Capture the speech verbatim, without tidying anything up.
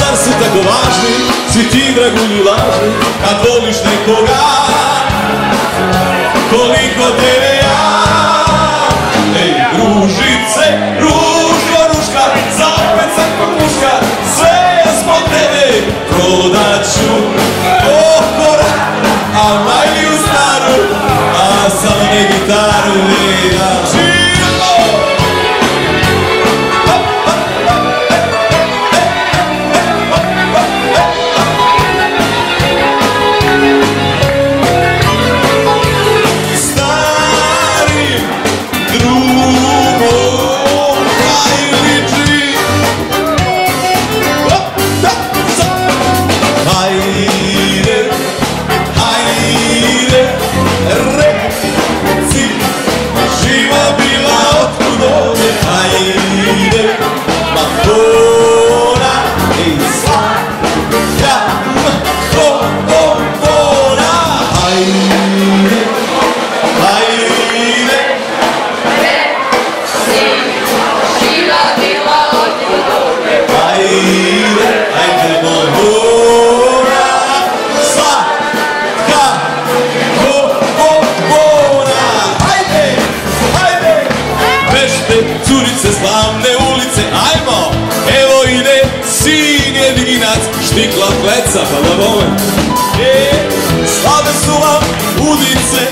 zar su tako važni svi ti dragulji lažni? Kad voliš nekoga koliko tebe ja. Ej, ružice, ružko ruška, zapet sam kod muška, sve zbog tebe prodat ću okora, a majliju staru, a samo ne gitaru vina. Curice, slavne ulice, ajmo, evo ide sin jedinac, štikla pleca, pa da vole. E, slave su vam udice,